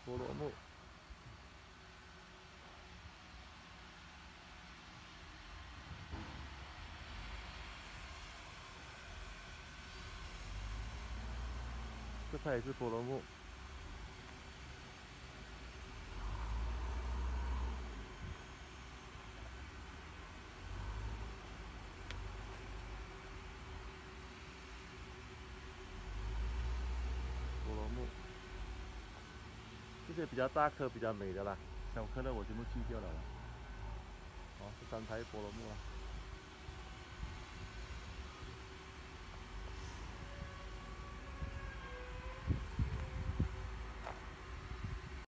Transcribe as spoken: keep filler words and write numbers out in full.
菠萝木。这块也是菠萝木。菠萝木，这些比较大颗、比较美的啦，小颗的我全部锯掉了啦。哦，这三排菠萝木啊。